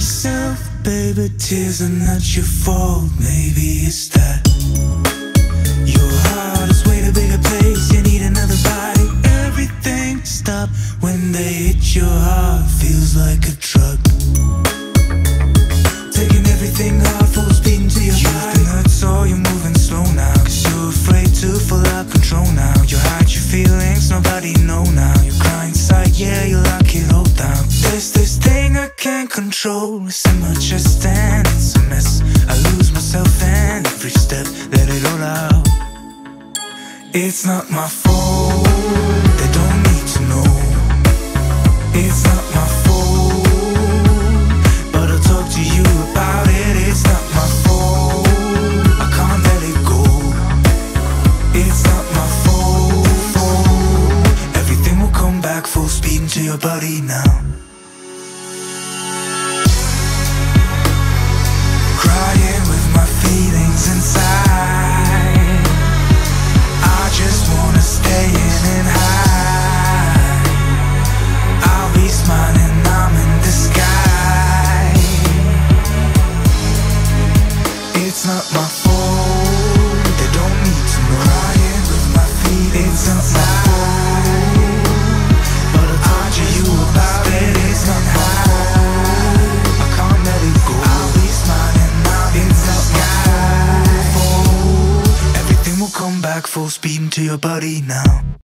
yourself, baby, tears are not your fault. Maybe it's that your heart is way to bigger place. You need another body. Everything stop when they hit your heart. Feels like a truck taking everything hard, full speed into your body. You've been hurt, so you're moving slow now, 'cause you're afraid to fall out control now. You hide your feelings, nobody know now. You're crying inside, yeah, you lock it all down. There's this thing I can't control. It's in my chest and it's a mess. I lose myself in every step, let it all out. It's not my fault, they don't need to know. It's not my fault, but I'll talk to you about it. It's not my fault, I can't let it go. It's not my fault, everything will come back full speed into your body now. Crying with my feelings inside, I just wanna stay in and hide. I'll be smiling, I'm in the sky. It's not my fault, they don't need to know. Crying with my feelings inside, but I'll talk to you about it. It's not my fault, I can't let it go. I'll be smiling, I'm in the sky. Everything will come back full speed into your body now.